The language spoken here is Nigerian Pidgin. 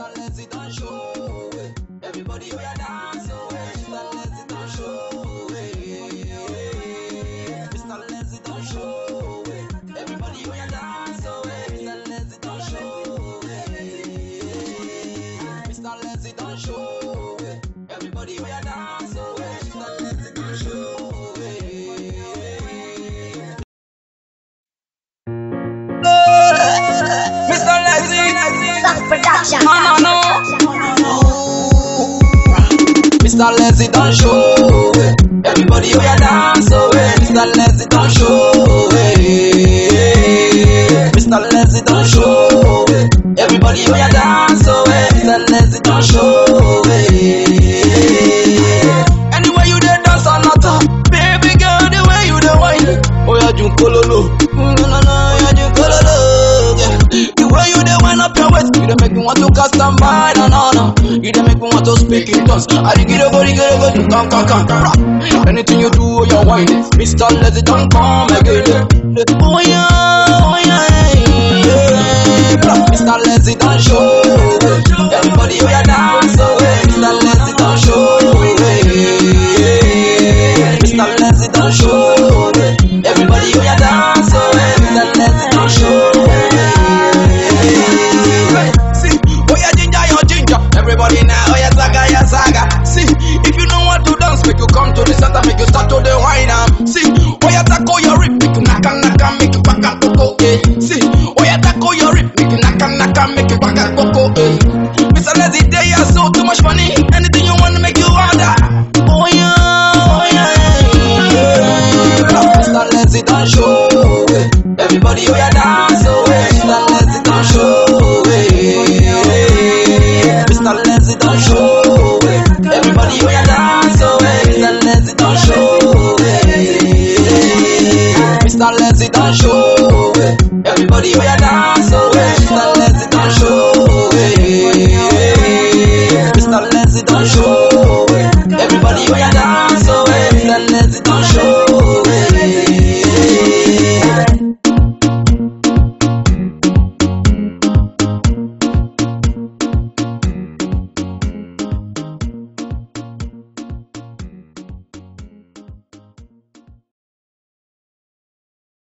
Mr. Lazy don't show. Everybody we are dance away. Mr. Lazy don't show. Mr. Lazy don't show. Everybody we are dance away. Mr. Lazy don't show. Mr. Lazy don't show. Everybody we are dance away. Mr. Lazy don't show. Mr. Lazy Production. no. Mr. Lazy don't show. Everybody we are dance away. Mr. Lazy don't show. Mr. Lazy don't show. Everybody we are dance away. Mr. Lazy don't show. Anywhere you dey dance or not, baby girl, the way you dey whine. Oh yeah, you kololo. No, yeah, you kololo. The way you dey wind up your waist, you dey make me want to cast and buy, no. You dey make me want to speak in tongues. I dig it go, you can. Anything you do, you whine it. Mr. Lazy don't come again. Oh yeah. Mr. Lazy don't show. Everybody we are dance away. Mr. Lazy don't show. Mr. Lazy don't show. Everybody we are dance away. Mr. Lazy don't show. Everybody now, oh yeah, saga. See, if you know what to dance, make you come to the center, make you start to the wine. See, oh yeah, tackle your rip, make you knock, make you back and coco. See, oh yeah, tackle your rip, make you knock, make you back and coco. Mr. Lazy, they are so too much money. Anything you want to make you order. Oh yeah. Mr. Lazy don't show. Everybody, oh yeah, dance away. Mr. Lazy don't show. Mr. Lazy don't show. Everybody we are dance away. Mr. Lazy don't show. Mr. Lazy don't show. Everybody we are dance away. Mr. Lazy don't show. Mr. Lazy don't show.